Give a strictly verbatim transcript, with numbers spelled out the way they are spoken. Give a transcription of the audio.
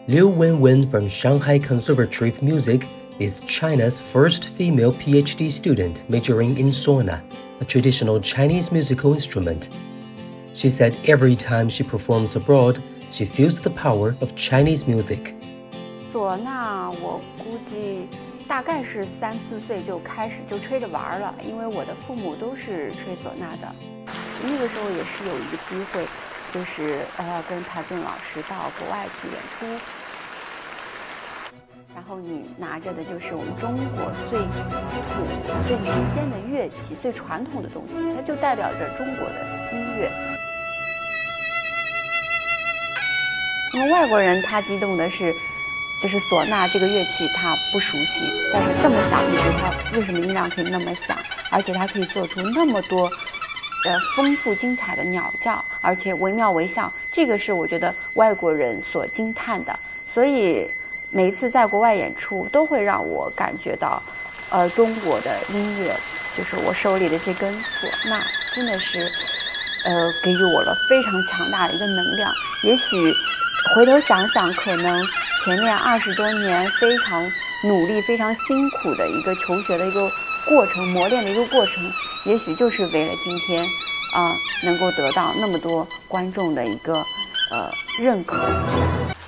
Liu Wenwen from Shanghai Conservatory of Music is China's first female P H D student majoring in suona, a traditional Chinese musical instrument. She said every time she performs abroad, she feels the power of Chinese music. 唢呐，我估计大概是三四岁就开始就吹着玩了，因为我的父母都是吹唢呐的。那个时候也是有一个机会，就是呃跟谭盾老师到国外去演出。然后你拿着的就是我们中国最土、最民间的乐器、最传统的东西，它就代表着中国的音乐。那么外国人他激动的是，就是唢呐这个乐器他不熟悉，但是这么小一支，它为什么音量可以那么响，而且它可以做出那么多，呃丰富精彩的鸟叫，而且惟妙惟肖，这个是我觉得外国人所惊叹的。所以每一次在国外演出，都会让我感觉到，呃，中国的音乐，就是我手里的这根唢呐，真的是，呃，给予我了非常强大的一个能量。也许回头想想，可能前面二十多年非常努力、非常辛苦的一个求学的一个过程、磨练的一个过程，也许就是为了今天啊、呃，能够得到那么多观众的一个呃认可。